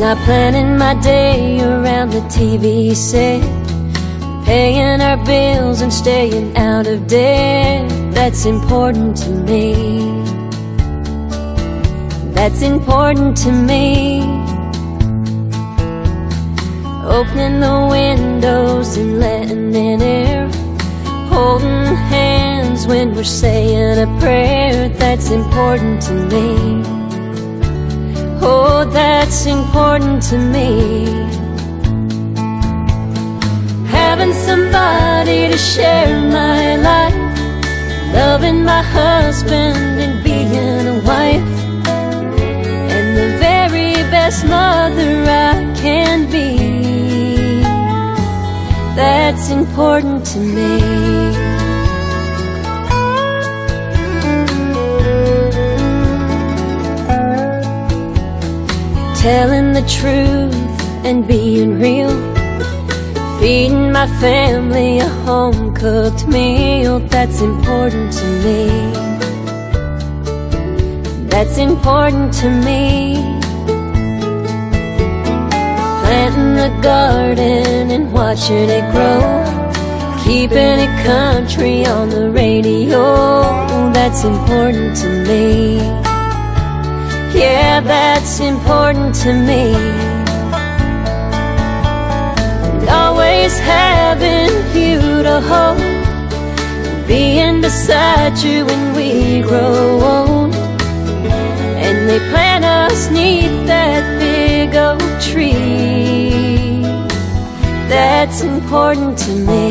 not planning my day around the TV set, paying our bills and staying out of debt. That's important to me. That's important to me. Opening the windows and letting in air, holding hands when we're saying a prayer. That's important to me. Oh, that's important to me. Having somebody to share my life, loving my husband and being a wife, and the very best mother I can be. That's important to me. Telling the truth and being real, feeding my family a home-cooked meal. That's important to me. That's important to me. Planting the garden and watching it grow, keeping it country on the radio. That's important to me. Yeah, that's important to me. And always having you to hold, being beside you when we grow old, and they plant us neath that big oak tree. That's important to me.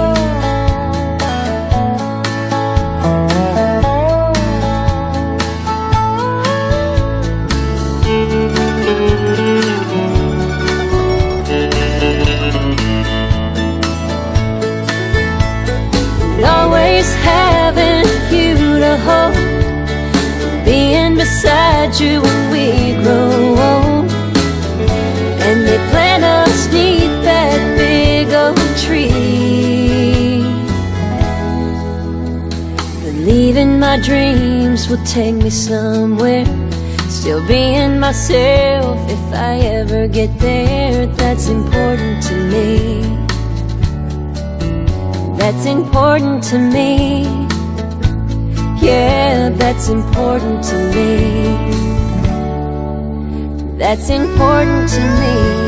Always having you to hold, being beside you when we grow old, and they plant us neath that big oak tree. Believing my dreams will take me somewhere, still being myself if I ever get there. That's important to me. That's important to me. Yeah, that's important to me. That's important to me.